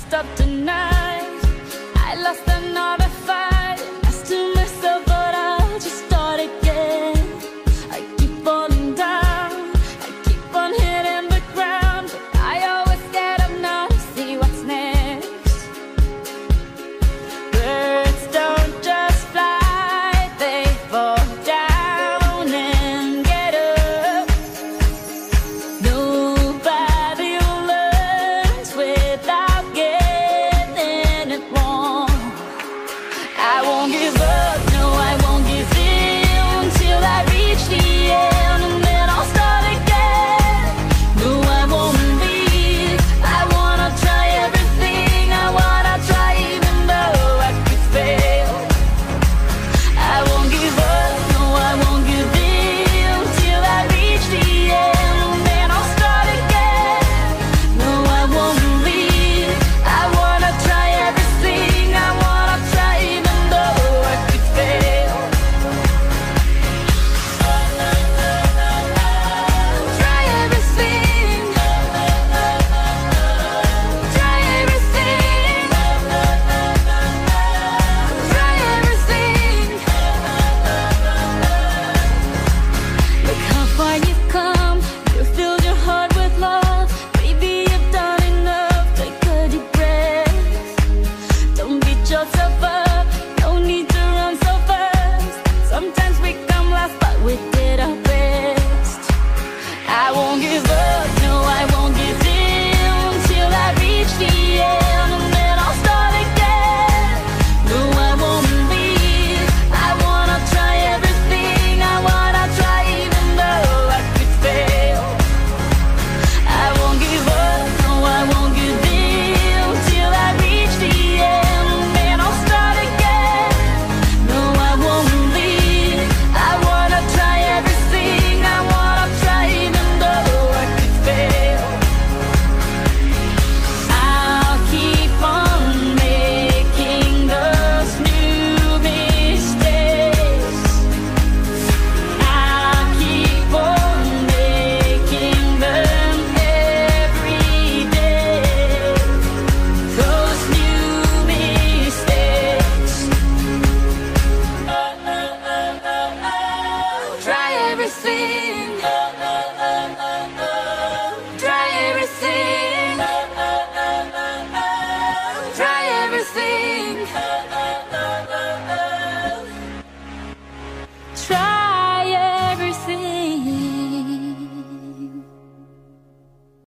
stop tonight. I lost another fight. Asked to myself, but I'll just start again. I keep falling down, I keep on hitting the ground, but I always get up now to see what's next. Birds don't just fly, they fall down and get up. Nobody learns without getting it wrong. I won't give up, no, I won't give in till I reach the end, and then I'll start again. No, I won't leave, I wanna try everything, I wanna try even though I could fail. I won't give up, no, I won't give in till I reach the end, and then I'll start again. No, I won't leave, I wanna try everything, I wanna try even though I could fail. Try everything, try everything, try everything. Look how far you've come, you filled your heart with love. Baby, you've done enough, take a deep breath. Don't beat yourself up, no need to run so fast. Sometimes we come last, but we did our best. I won't give up, no, I won't give in till I reach the end, and then I'll start again. No, I won't leave, I wanna try everything, I wanna try even though I could fail. I won't give up, no, I won't give in till I reach the end, and then I'll start again. No, I won't leave, I wanna try everything, I wanna try even though I could fail. I'll keep on making those new mistakes. I'll keep on making them every day. Those new mistakes. Try everything, try everything, try everything. Try